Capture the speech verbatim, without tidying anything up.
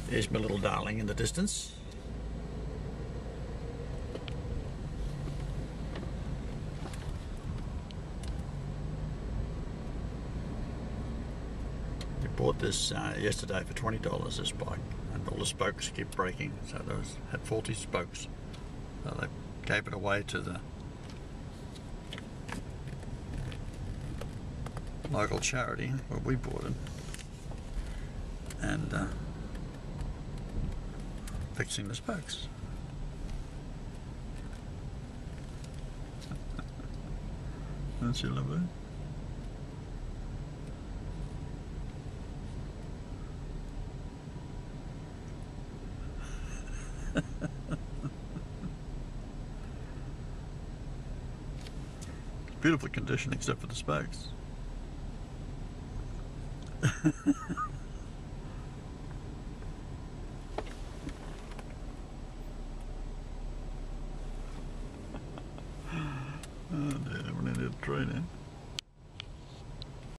There's my little darling in the distance. We bought this uh, yesterday for twenty dollars, this bike, and all the spokes keep breaking, so those had faulty spokes. So they gave it away to the local charity where we bought it, and uh, fixing the spokes. Don't you love it? Beautiful condition except for the spokes. Oh dear, we need a tree now.